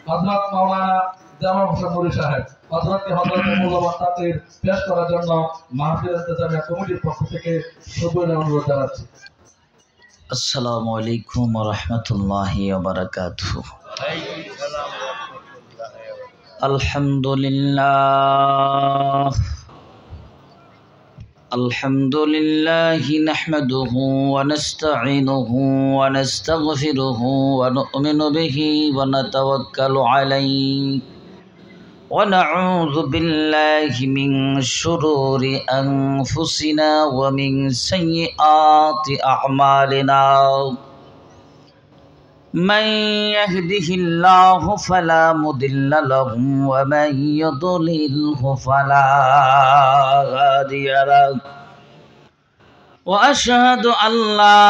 Hazrat Maulana Jamal Hossain Nuri সাহেব হযরতকে মূল্যবান তাকরীর পেশ করার জন্য মাহফিল ইন্তেজামিয়া কমিটির পক্ষ থেকে সবিনয় অনুরোধ জানাচ্ছি। আসসালামু আলাইকুম ওয়া রাহমাতুল্লাহি ওয়া বারাকাতুহু। আলহামদুলিল্লাহ আলহামদুলিল্লাহি নাহমাদুহু ওয়া নাস্তাঈনুহু ওয়া নাস্তাগফিরুহু ওয়া নু'মিনু বিহি ওয়া নাতাওয়াক্কালু আলাইহি ওয়া নাউযু বিল্লাহি মিন শুরুরি আনফুসিনা ওয়া মিন সাইয়্যাতি আ'মালিনা। من يهده الله فلا مضل له ومن يضلله فلا هادي له وأشهد أن لا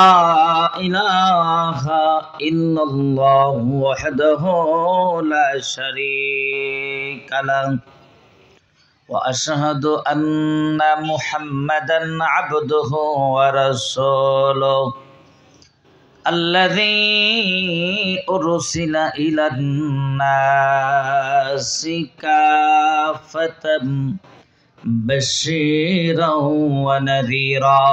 إله إلا الله وحده لا شريك له وأشهد أن محمدا عبده ورسوله الذي أرسل إلى الناس كافة بشيرا ونذيرا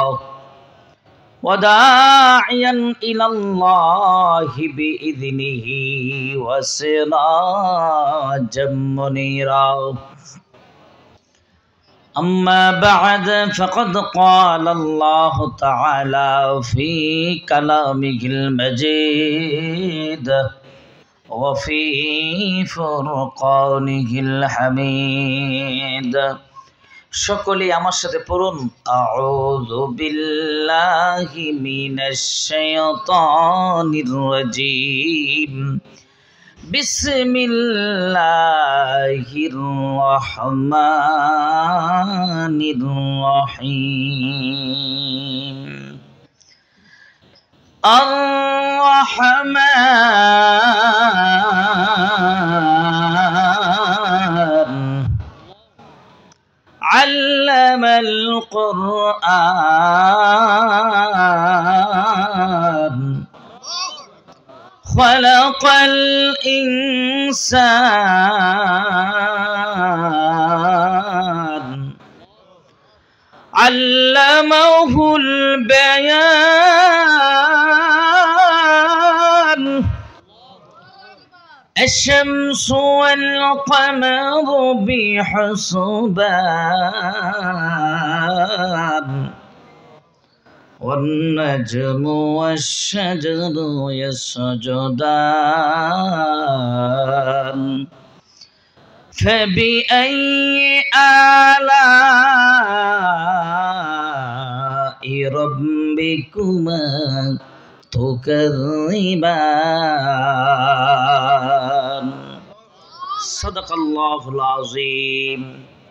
وداعيا إلى الله بإذنه وسراجا منيرا. أما بعد فقد قال الله تعالى في كلامه المجيد وفي فرقانه الحميد. সকলে আমার সাথে পড়ুন আউযু বিল্লাহি মিনাশ শাইতানির রাজীম বিসমিল্লাহির রহমানির রহিম। আর-রহমান আল্লামাল কুরআন خلق الإنسان علمه البيان الشمس والقمر بحسبان والنجم والشجر يسجدان فبأي آلاء ربكما تكذبان. صدق الله العظيم.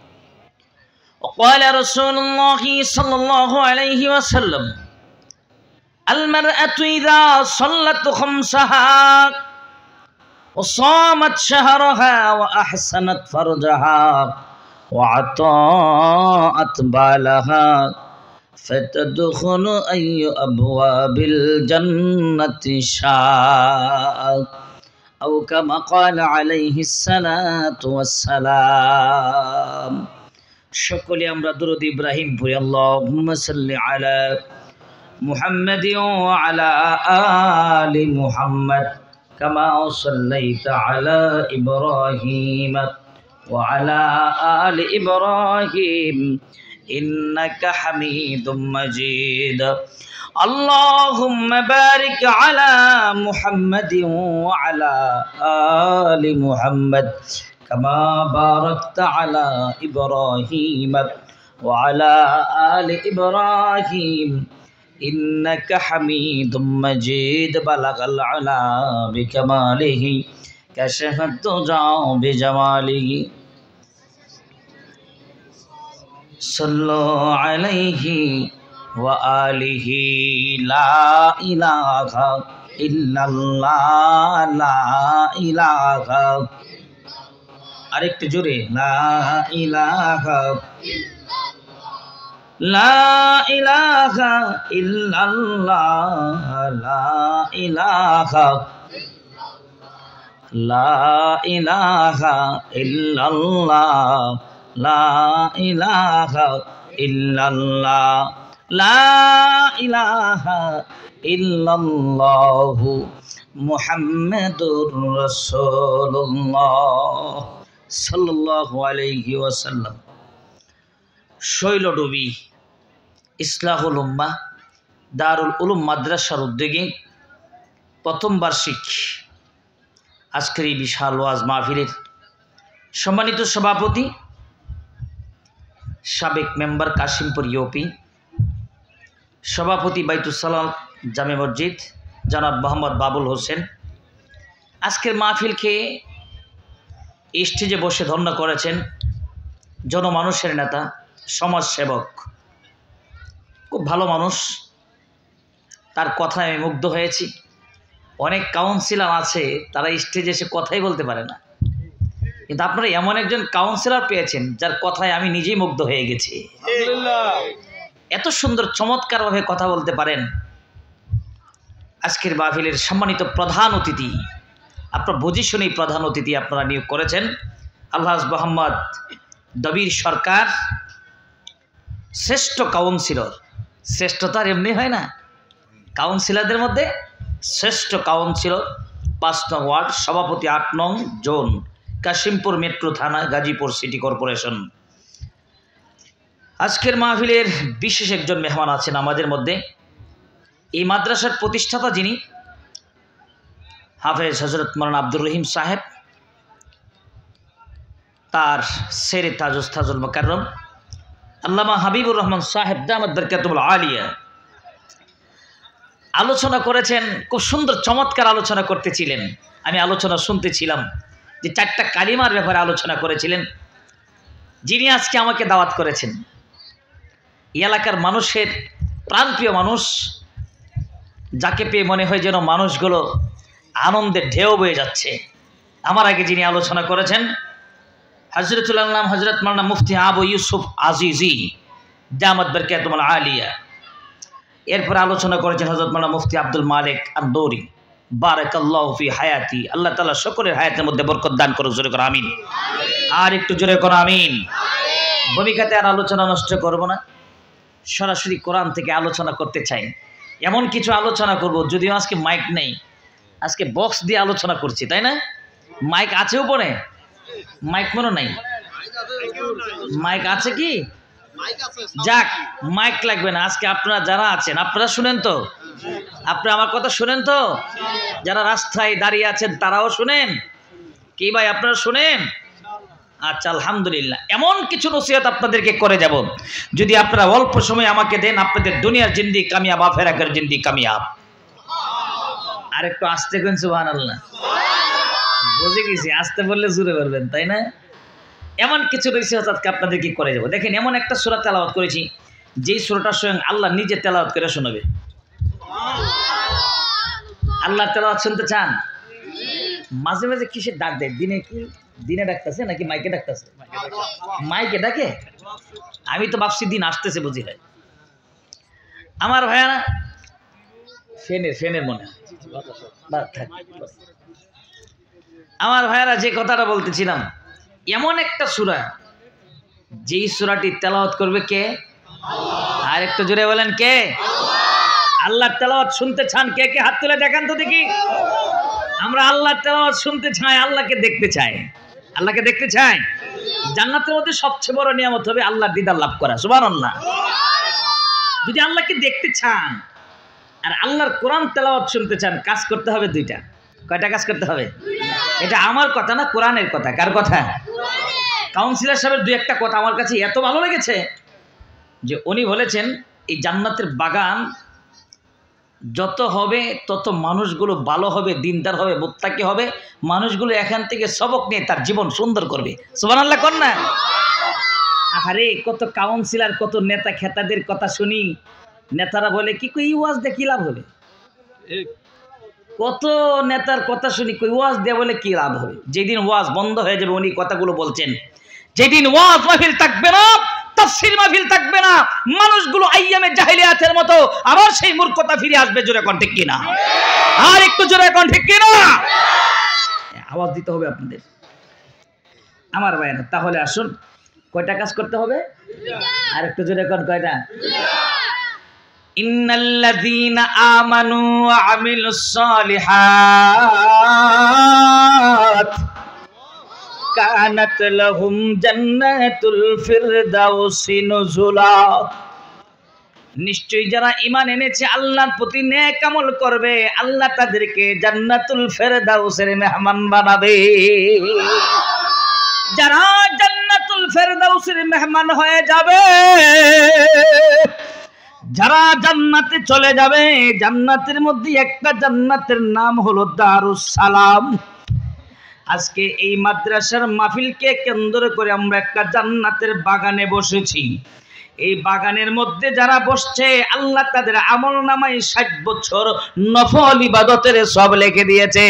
وقال رسول الله صلى الله عليه وسلم المرأة إذا صلت خمسها وصامت شهرها وأحسنت فرجها وأطاعت بالها فتدخل أي أبواب الجنة شاءت أو كما قال عليه الصلاة والسلام. সকলে আমরা দুরূদ ইব্রাহিম পড়ি। আল্লাহুম্মা সাল্লি আলা মুহাম্মাদ ওয়া আলা আলি মুহাম্মাদ কামা সাল্লাইতা আলা ইব্রাহিম ওয়া আলা আলি ইব্রাহিম ইন্নাকা হামিদুম মাজিদ। আল্লাহুম্মা বারিক আলা মুহাম্মাদ ওয়া আলা আলি মুহাম্মাদ كما باركت على إبراهيم وعلى آل إبراهيم إنك حميد مجيد. بلغ العلا بكماله كشف الدجى بجماله صلوا عليه وآله. لا إله إلا الله لا إله আরেকটু জোরে লা ইলাহা লা ইলাহা ইল্লাল্লাহ লা ইলাহা লা ইলাহা ইল্লাল্লাহ, লা ইলাহা ইল্লাল্লাহ, লা ইলাহা ইল্লাল্লাহু মুহাম্মাদুর রাসূলুল্লাহ সাল্লাল্লাহু আলাইহি ওয়াসাল্লাম। শৈলডুবি ইসলাহুল উম্মাহ দারুল উলুম মাদ্রাসার উদ্যোগে প্রথম বার্ষিক আজকের এই বিশাল ওয়াজ মাহফিলের সম্মানিত সভাপতি, সাবেক মেম্বার কাশিমপুর ইউপি, সভাপতি বাইতুসালাম জামে মসজিদ জনাব মোহাম্মদ বাবুল হোসেন, আজকের মাহফিলকে স্টেজে বসে ধন্য করেছেন জনমানুষের নেতা, সমাজসেবক, খুব ভালো মানুষ, তার কথায় আমি মুগ্ধ হয়েছি। অনেক কাউন্সিলর আছে তারা স্টেজে এসে কথাই বলতে পারে না, কিন্তু আপনারা এমন একজন কাউন্সিলর পেয়েছেন যার কথায় আমি নিজেই মুগ্ধ হয়ে গেছি। এত সুন্দর চমৎকারভাবে কথা বলতে পারেন। আজকের মাহফিলের সম্মানিত প্রধান অতিথি, আপনার বুঝে শুনেই প্রধান অতিথি আপনারা নিয়োগ করেছেন আলহাজ মোহাম্মদ দবির সরকার, শ্রেষ্ঠ কাউন্সিলর। শ্রেষ্ঠতার এমনি হয় না, কাউন্সিলরদের মধ্যে শ্রেষ্ঠ কাউন্সিলর, 5 নং ওয়ার্ড, সভাপতি 8 নং জোন, কাশিমপুর মেট্রো থানা, গাজীপুর সিটি কর্পোরেশন। আজকের মাহফিলের বিশেষ একজন মেহমান আছেন আমাদের মধ্যে। এই মাদ্রাসার প্রতিষ্ঠাতা যিনি, হাফেজ হজরত মৌলানা আব্দুর রহিম সাহেব, তার শেরে তাজ উস্তাজুল মুকাররম আল্লামা হাবিবুর রহমান সাহেব দামাত বরকাতুল আলিয়া আলোচনা করেছেন। খুব সুন্দর চমৎকার আলোচনা করতেছিলেন, আমি আলোচনা শুনতেছিলাম যে 4টা কালিমার ব্যাপারে আলোচনা করেছিলেন। যিনি আজকে আমাকে দাওয়াত করেছেন, এই এলাকার মানুষের প্রাণপ্রিয় মানুষ, যাকে পেয়ে মনে হয় যেন মানুষগুলো আনন্দের ঢেউ বয়ে যাচ্ছে। আমার আগে যিনি আলোচনা করেছেন হজরতুল আল্লাহ হজরত মাওলানা মুফতি আবু ইউসুফ আজিজি দামাত বরকাতুল আলিয়া। এরপর আলোচনা করেছেন হজরত মাওলানা মুফতি আব্দুল মালিক আন-নূরি, বারাকাল্লাহু ফি হায়াতি। আল্লাহ তাআলা সকলের হায়াতের মধ্যে বরকত দান করুন, জোরে করে আমিন। আর একটু জোরে করে আমিন। ভূমিকাতে আর আলোচনা নষ্ট করব না, সরাসরি কোরআন থেকে আলোচনা করতে চাই। এমন কিছু আলোচনা করব, যদিও আজকে মাইক নেই, আজকে বক্স দিয়ে আলোচনা করছি, তাই না? মাইক আছে উপরে? মাইক মনে নাই? মাইক আছে কি? যাক, মাইক লাগবে না। আজকে আপনারা যারা আছেন আপনারা শুনেন তো? আপনারা আমার কথা শুনেন তো? যারা রাস্তায় দাঁড়িয়ে আছেন তারাও শুনেন কি ভাই? আপনারা শুনেন? আচ্ছা, আলহামদুলিল্লাহ। এমন কিছু নসিহত আপনাদেরকে করে যাব, যদি আপনারা অল্প সময় আমাকে দেন, আপনাদের দুনিয়ার জিন্দি কামিয়াব, আখিরাতের জিন্দি কামিয়াব। আর একটু আস্তে করেন সুবহানাল্লাহ। বুঝে গেছি, আস্তে বললে জোরে বলবেন, তাই না? এমন কিছু নসিহত আজকে আপনাদেরকে করে যাব। দেখেন, এমন একটা সূরা তেলাওয়াত করেছি যেই সূরাটা স্বয়ং আল্লাহ নিজে তেলাওয়াত করে শোনাবে। আল্লাহ তেলাওয়াত শুনতে চান? মাঝে মাঝে কিসের ডাক দেয়? দিনে কি দিনে ডাকতেছে নাকি মাইকে ডাকতেছে? মাইকে ডাকে। আমি তো ভাবছি দিন আসতেছে বুঝি হয়। আমার ভাইয়া ফেনের মনে হয়। আমার ভাইয়ারা, যে কথাটা বলতেছিলাম, এমন একটা সূরা যেই সূরাটি তেলাওয়াত করবে কে? আর একটু জোরে বলেন কে? আল্লাহর তেলাওয়াত শুনতে চান? কে কে হাত তুলে দেখান তো দেখি। আমরা আল্লাহর তেলাওয়াত শুনতে চাই, আল্লাহকে দেখতে চাই। আল্লাহকে দেখতে চাই। জান্নাতের মধ্যে সবচেয়ে বড় নিয়ামত হবে আল্লাহর দিদার লাভ করা। সুবহানাল্লাহ। যদি আল্লাহকে দেখতে চান আর আল্লাহর কোরআন তেলাওয়াত শুনতে চান, কাজ করতে হবে 2টা। কয়টা কাজ করতে হবে? এটা আমার কথা না, কোরআনের কথা। কার কথা? কাউন্সিলর সাহেবের 2-1টা কথা আমার কাছে এত ভালো লেগেছে যে উনি বলেছেন এই জান্নাতের বাগান যত হবে তত মানুষগুলো ভালো হবে, দিনদার হবে, মুত্তাকি হবে। মানুষগুলো এখান থেকে সবক নিয়ে তার জীবন সুন্দর করবে। সুবহানাল্লাহ কর না? আরে কত কাউন্সিলর, কত নেতা খেতাদের কথা শুনি, নেতারা বলে কি কই ওয়াজ দিয়ে কি লাভ হবে? কত নেতার কথা শুনি, কই ওয়াজ দিয়ে বলে কি লাভ হবে? যেদিন ওয়াজ বন্ধ হয়ে যাবে, উনি কথাগুলো বলছেন, যেদিন ওয়াজ মাহফিল থাকবে না, তাফসীর মাহফিল থাকবে না, মানুষগুলো আইয়ামে জাহিলিয়াতের মতো আবার সেই মূর্খতা ফিরে আসবে। জোরে কোন ঠিক কিনা? আর একটু জোরে কোন ঠিক কিনা? আওয়াজ দিতে হবে আপনাদের আমার ভাইয়েরা। তাহলে আসুন, কয়টা কাজ করতে হবে? আর একটু জোরে কোন কয়টা? ইন্নাল্লাযীনা আমানু ওয়া আমিলুস সালিহাত কানাত লাহুম জান্নাতুল ফিরদাউসি নুজুলা। নিশ্চয়ই যারা ঈমান এনেছে, আল্লাহর প্রতি নেক আমল করবে, আল্লাহ তাদেরকে জান্নাতুল ফিরদাউসের মেহমান বানাবে। যারা জান্নাতুল ফিরদাউসের মেহমান হয়ে যাবে, যারা জান্নাতে চলে যাবে, জান্নাতের মধ্যে একটা জান্নাতের নাম হলো দারুস সালাম। আজকে এই মাদ্রাসার মাহফিলকে কেন্দ্র করে আমরা একটা জান্নাতের বাগানে বসেছি। এই বাগানের মধ্যে যারা বসছে, আল্লাহ তাদের আমলনামায় 60 বছর নফল ইবাদতের সব লিখে দিয়েছে।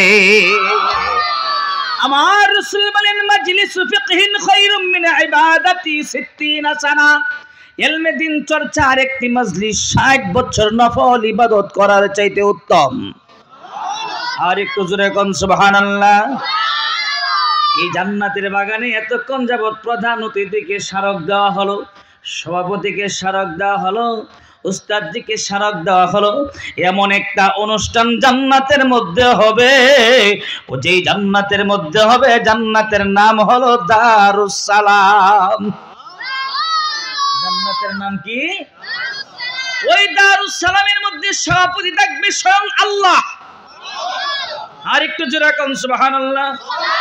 আমার রাসূল বলেন, মাজলিসু ফিকহিন খায়রুম মিন ইবাদাতি 60 সানা। ইলমে দিন চর্চার একটি মজলিস 60 বছর নফল ইবাদত করার চাইতে উত্তম। আর একটু জোরে কোন সুবহানাল্লাহ। এই জান্নাতের বাগানে এতক্ষণ যাবত প্রধান অতিথিকে স্মারক দেওয়া হলো, সভাপতিকে স্মারক দেওয়া হলো, উস্তাদজিকে স্মারক দেওয়া হলো। এমন একটা অনুষ্ঠান জান্নাতের মধ্যে হবে, ও যেই জান্নাতের মধ্যে হবে, জান্নাতের নাম হলো দারুস সালাম। জান্নাতের নাম কি? ওই দারুস সালামের মধ্যে সভাপতি থাকবে স্বয়ং আল্লাহ। আর একটু জোরে কোন সুবহানাল্লাহ।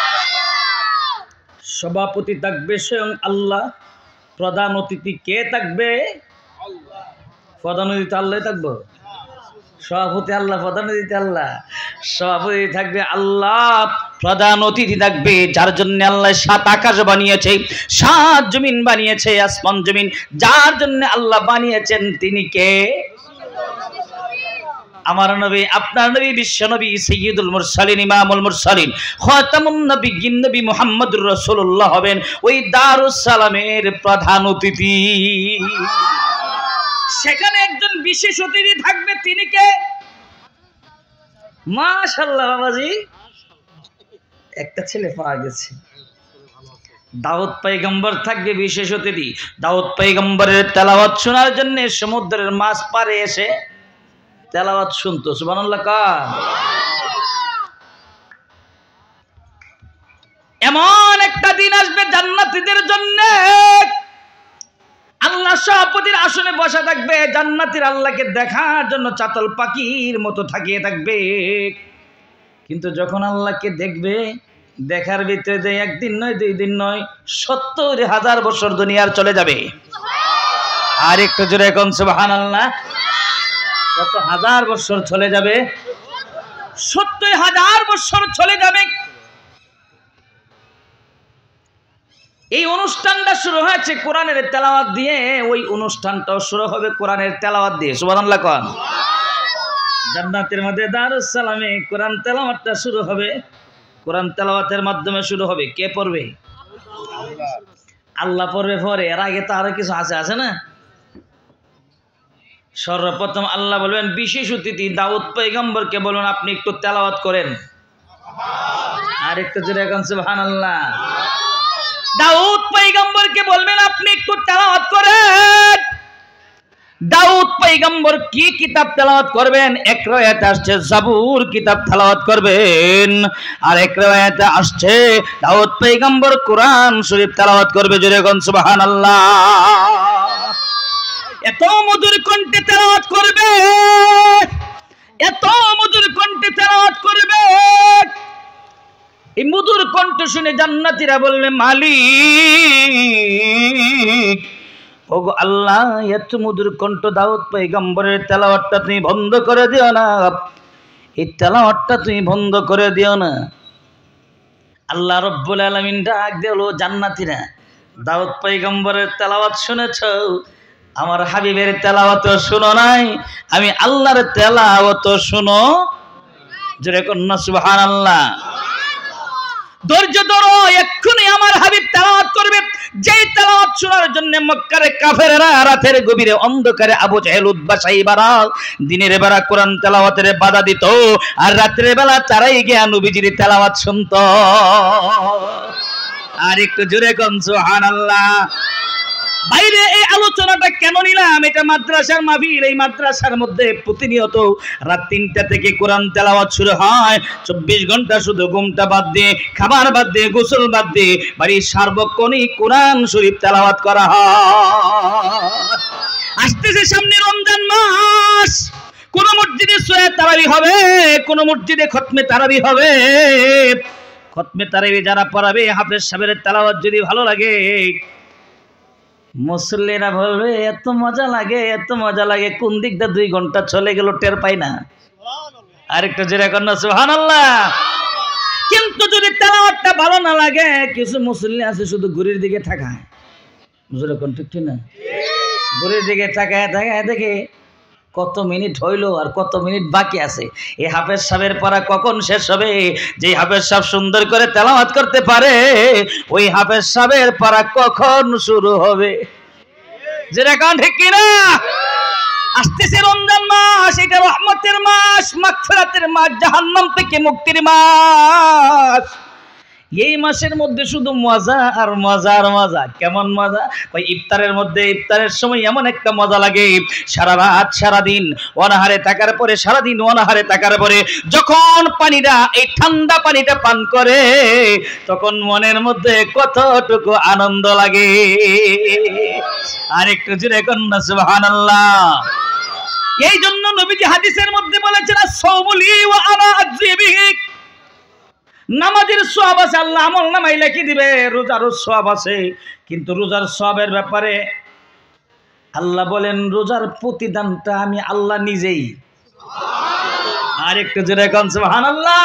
সভাপতি থাকবে স্বয়ং আল্লাহ। প্রধান অতিথি কে থাকবে? প্রধান অতিথি আল্লাহ থাকবো। সভাপতি আল্লাহ, প্রধান অতিথি আল্লাহ। সভাপতি থাকবে আল্লাহ, প্রধান অতিথি থাকবে যার জন্য আল্লাহ 7 আকাশ বানিয়েছে, 7 জমিন বানিয়েছে, আসমান জমিন যার জন্য আল্লাহ বানিয়েছেন, তিনি কে? আমার নবী, আপনার নবী, বিশ্ব নবী, সাইয়্যিদুল মুরসালিন, ইমামুল মুরসালিন, খাতামুন নবিয়্যিন, নবী মুহাম্মদুর রাসূলুল্লাহ হবেন ওই দারুস সালামের প্রধান অতিথি। সেখানে একজন বিশেষ অতিথি থাকবে, তিনি কে? মাশাআল্লাহ বাবাজি, একটা ছেলে পাওয়া গেছে। দাউদ পয়গম্বর থাকবে বিশেষ অতিথি। দাউদ পয়গম্বরের তেলাওয়াত শোনার জন্য সমুদ্রের মাছ পারে এসে তেলাওয়াত শুনতো। সুবহানাল্লাহ। এমন একটা দিন আসবে জান্নাতীদের জন্য, আল্লাহ সভাপতির আসনে বসা থাকবে, জান্নাতীর আল্লাহকে দেখার জন্য চাতল পাখির মতো থাকিয়ে থাকবে। কিন্তু যখন আল্লাহকে দেখবে, দেখার ভিতরে একদিন নয়, 2 দিন নয়, 70,000 বছর দুনিয়ার চলে যাবে। আর একটু জোরে এখন সুবহানাল্লাহ। কত হাজার বছর চলে যাবে? 70,000 বছর চলে যাবে। এই অনুষ্ঠানটা শুরু হয়েছে কোরআনের তেলাওয়াত দিয়ে, ওই অনুষ্ঠানটাও শুরু হবে কোরআনের তেলাওয়াত দিয়ে। সুবহানাল্লাহ কোন। জান্নাতের মধ্যে দারুস সালামে কোরআন তেলাওয়াতটা শুরু হবে। কোরআন তেলাওয়াতের মাধ্যমে শুরু হবে। কে পড়বে? আল্লাহ পড়বে পরে। এর আগে তো আরো কিছু আছে না? সর্বপ্রথম আল্লাহ বলবেন বিশেষ অতিথি দাউদ পয়গম্বরকে বলুন আপনি একটু তেলাওয়াত করেন। আর একটু জোরে এখন সুবহানাল্লাহ। দাউদ পয়গম্বরকে বলবেন আপনি একটু তেলাওয়াত করেন। দাউদ পয়গম্বর কি কিতাব তেলাওয়াত করবেন? এক রায়াতে আসছে জাবুর কিতাব তেলাওয়াত করবেন, আর এক রায়াতে আসছে দাউদ পয়গম্বর কোরআন শরীফ তেলাওয়াত করবে। জোরে কোন সুবহানাল্লাহ। এত মধুর কণ্ঠে তেলাওয়াত করবে, এত মধুর কণ্ঠে তেলাওয়াত করবে। এই মধুর কণ্ঠ শুনে জান্নাতীরা বলবে মালিক, ওগো আল্লাহ, এত মধুর কণ্ঠ দাউদ পয়গম্বরের তেলাওয়াতটা তুমি বন্ধ করে দিও না, এই তেলাওয়াতটা তুমি বন্ধ করে দিও না। আল্লাহ রব্বুল আলামিন ডাক দিল, জান্নাতীরা দাউদ পয়গম্বরের তেলাওয়াত শুনেছো, আমার হাবিবের তেলাওয়াত শুনো নাই, আমি আল্লাহর তেলাওয়াত শুনো। জোরে কন্না সুবহানাল্লাহ। ধৈর্য ধরো, এক্ষুনি আমার হাবিব তেলাওয়াত করবে। যেই তেলাওয়াত শোনার জন্য মক্কার কাফেররা রাতের গভীরে অন্ধকারে আবু জাহেল উতবা সাইবারা দিনের বেলা কোরআন তেলাওয়াতের বাধা দিত, আর রাতের বেলা তারাই গিয়ে নবীজির তেলাওয়াত শুনতো। আর একটু জোরে কোন সুবহানাল্লাহ। বাইরে এই আলোচনাটা কেন নিলাম? এটা মাদ্রাসার মাহফিল। এই মাদ্রাসার মধ্যে প্রতিনিয়ত রাত 3টা থেকে কোরআন তেলাওয়াত শুরু হয়। 24 ঘন্টা শুধু ঘুমটা বাদ দিয়ে, খাবার বাদ দিয়ে, গোসল বাদ দিয়ে বাড়ির সার্বক্ষণিক কোরআন শরীফ তেলাওয়াত করা হয়। আসতেছে সামনে রমজান মাস, কোন মসজিদে সূরা তারাবি হবে, কোন মসজিদে খতমে তারাবি হবে। খতমে তারাবি যারা পড়াবে, হাফেজ সাহেবের তেলাওয়াত যদি ভালো লাগে, মুসল্লিরা বলবে এত মজা লাগে, এত মজা লাগে, কোন দিক দিয়ে 2 ঘন্টা চলে গেল টের পাই না। আরেকটা জোরে কন্যা সুবহানাল্লাহ। কিন্তু যদি তেলাওয়াতটা ভালো না লাগে, কিছু মুসল্লি আছে শুধু ঘড়ির দিকে তাকায়, জোরে কোন ঠিক না, ঘড়ির দিকে তাকায় তাকায় দেখে কত মিনিট হইলো আর কত মিনিট বাকি আছে, এই হাফেজ সাহেবের পড়া কখন শেষ হবে। যে হাফেজ সাহেব সুন্দর করে তেলাওয়াত করতে পারে, ওই হাফেজ সাহেবের পড়া কখন শুরু হবে। যেটা কারণ ঠিক কিনা? আসতেছে রমজান মাস, এটা রহমতের মাস, মাগফিরাতের মাস, জাহান্নাম থেকে মুক্তির মাস। এই মাসের মধ্যে শুধু মজা আর মজা আর মজা। কেমন মজা? ওই ইফতারের মধ্যে, ইফতারের সময় এমন একটা মজা লাগে, সারা রাত সারাদিন অনাহারে থাকার পরে, সারাদিন অনাহারে থাকার পরে যখন পানিটা, এই ঠান্ডা পানিটা পান করে, তখন মনের মধ্যে কতটুকু আনন্দ লাগে। আর একটু জোরে কন্যা সুবহানাল্লাহ। এই জন্য নবীজি হাদিসের মধ্যে বলেছেন, আস-সাওমুলি ওয়া আনা আজজি বিহি। নামাজের সওয়াব আছে, আল্লাহ আমল নামাই লিখে দিবে। রোজারও সওয়াব আছে, কিন্তু রোজার সওয়াবের ব্যাপারে আল্লাহ বলেন, রোজার প্রতিদানটা আমি আল্লাহ নিজেই। আর একটু জোরে কোন সুবহানাল্লাহ।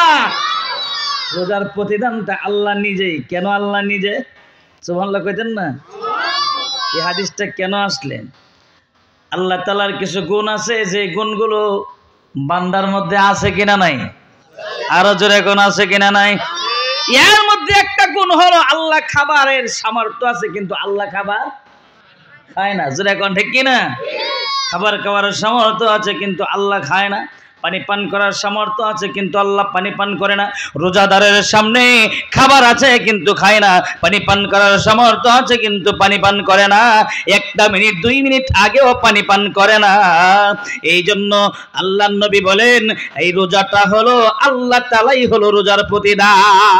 রোজার প্রতিদানটা আল্লাহ নিজেই। কেন আল্লাহ নিজে? সুবহানাল্লাহ কইতেন না? এই হাদিসটা কেন আসলেন? আল্লাহ তাআলার কিছু গুণ আছে, যে গুণগুলো বান্দার মধ্যে আছে কিনা নাই? আরো জোরে কোন আছে কিনা নাই? এর মধ্যে একটা গুণ হলো আল্লাহ খাবারের সামর্থ্য আছে, কিন্তু আল্লাহ খাবার খায় না। জোরে কোন ঠিক কিনা? খাবার খাওয়ার সামর্থ্য আছে, কিন্তু আল্লাহ খায় না। পানি পান করার সামর্থ্য আছে, কিন্তু আল্লাহ পানি পান করে না। রোজাদারের সামনে খাবার আছে কিন্তু খায় না, পানি পান করার সামর্থ্য আছে কিন্তু পানি পান করে না। 1 মিনিট 2 মিনিট আগেও পানি পান করে না। এই জন্য আল্লাহর নবী বলেন, এই রোজাটা হলো আল্লাহ তাআলাই হলো রোজার প্রতিদান।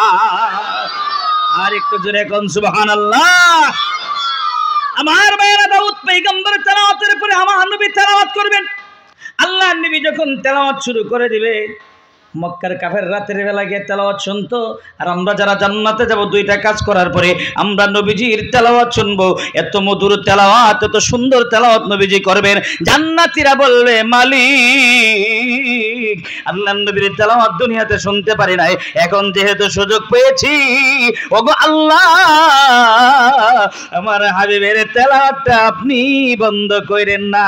আর একটু জোরে কোন সুবহানাল্লাহ। আমার ভাইয়েরা, দাউদ পয়গম্বর তেলাওয়াতের পরে আমার নবী তেলাওয়াত করবেন। আল্লাহ নবী যখন তেলাওয়াত শুরু করে দিবে, মক্কার কাফের রাতের বেলা গিয়ে তেলাওয়াত শুনতো, আর আমরা যারা জান্নাতে যাব 2টা কাজ করার পরে আমরা নবীজির তেলাওয়াত শুনবো। এত মধুর তেলাওয়াত, এত সুন্দর তেলাওয়াত নবীজি করবেন, জান্নাতীরা বলবে, মালিক আল্লাহ নবীর তেলাওয়াত দুনিয়াতে শুনতে পারি নাই, এখন যেহেতু সুযোগ পেয়েছি, ওগো আল্লাহ আমার হাবিবের তেলাওয়াতটা আপনি বন্ধ করেন না।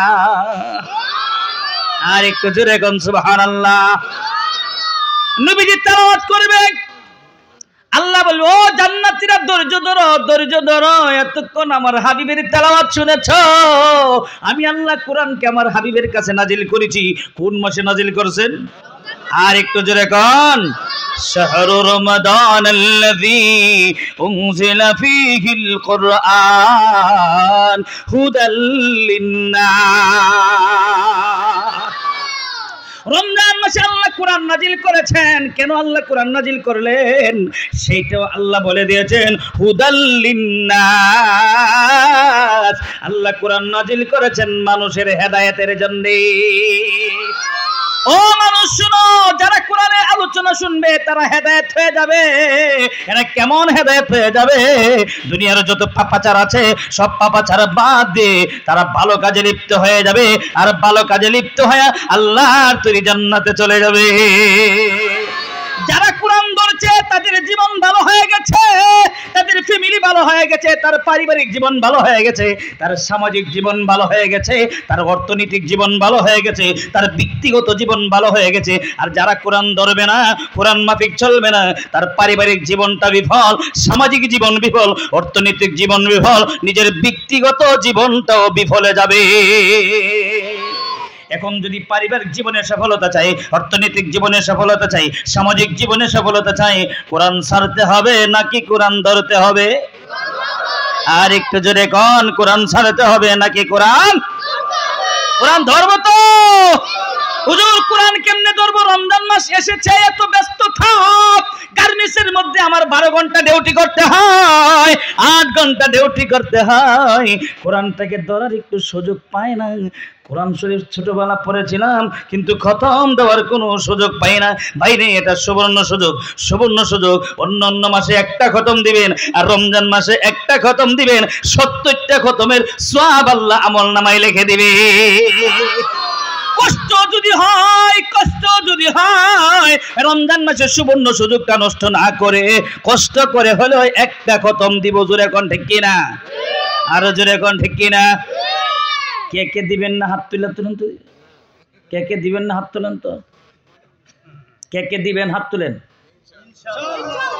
আর একটু জোরে কোন সুবহানাল্লাহ। নবীজি তেলাওয়াত করবে, আল্লাহ বলবে, ও জান্নাতীরা ধৈর্য ধরো, ধৈর্য ধরো, এতক্ষণ আমার হাবিবের তেলাওয়াত শুনেছো। আমি আল্লাহ কোরআনকে আমার হাবিবের কাছে নাজিল করেছি। কোন মাসে নাজিল করেছেন? আর একটু জোরে কোন, শাহরু রমাদানাল্লাযী উনজিলা ফীহিল কুরআন হুদাল লিন্নাস। রমজান মাসে আল্লাহ কোরআন নাজিল করেছেন। কেন আল্লাহ কোরআন নাজিল করলেন সেইটাও আল্লাহ বলে দিয়েছেন, হুদাল লিন্নাস। আল্লাহ কোরআন নাজিল করেছেন মানুষের হেদায়েতের জন্য। ও মানুষ শুনো, যারা কোরআনের আলোচনা শুনবে তারা হেদায়েত হয়ে যাবে। এরা কেমন হেদায়েত হয়ে যাবে? দুনিয়ার যত পাপাচার আছে সব পাপাচার বাদ দিয়ে তারা ভালো কাজে লিপ্ত হয়ে যাবে, আর ভালো কাজে লিপ্ত হয়ে আল্লাহর তৈরি জান্নাতে চলে যাবে। যারা কোরআন ধরছে তাদের জীবন ভালো হয়ে গেছে, তাদের ফ্যামিলি ভালো ভালো হয়ে গেছে, তার পারিবারিক জীবন ভালো হয়ে গেছে, তার সামাজিক জীবন ভালো হয়ে গেছে, তার অর্থনৈতিক জীবন ভালো হয়ে গেছে, তার ব্যক্তিগত জীবন ভালো হয়ে গেছে। আর যারা কোরআন ধরবে না, কোরআন মাফিক চলবে না, তার পারিবারিক জীবনটা বিফল, সামাজিক জীবন বিফল, অর্থনৈতিক জীবন বিফল, নিজের ব্যক্তিগত জীবনটাও বিফলে যাবে। এখন যদি পারিবারিক জীবনে সফলতা চাই, অর্থনৈতিক জীবনে সফলতা চাই, সামাজিক জীবনে সফলতা চাই, কোরআন ছাড়তে হবে নাকি কোরআন ধরতে হবে? আর একটু জোরে কোন, কোরআন ছাড়তে হবে নাকি কোরআন? কোরআন ধরবো তো? হুজুর কোরআন কেমনে ধরবো? রমজান মাস এসেছে, এত ব্যস্ত থাক, গার্মেন্টসের মধ্যে আমার 12 ঘন্টা ডিউটি করতে হয়, 8 ঘন্টা ডিউটি করতে হয়, কোরআনটাকে ধরার একটু সুযোগ পায় না। কোরআন শরীফ ছোটবেলা পড়েছিলাম, কিন্তু খতম দেওয়ার কোনো সুযোগ পাই না। বাইরে এটা সুবর্ণ সুযোগ, সুবর্ণ সুযোগ। অন্য মাসে একটা খতম দিবেন, আর রমজান মাসে একটা খতম দিবেন, 70টা খতমের সওয়াব আল্লাহ আমল নামায় লিখে দিবে। কষ্ট যদি হয়, কষ্ট যদি হয়, রমজান মাসে সুবর্ণ সুযোগটা নষ্ট না করে কষ্ট করে হলেও একটা খতম দিব। জোরে কোন ঠিক কিনা? আরো জোরে কোন ঠিক কিনা? কে কে দিবেন না হাত তুলে তুলেন তো? কে কে দিবেন না হাত তুলেন তো? কে কে দিবেন হাত তুলেন?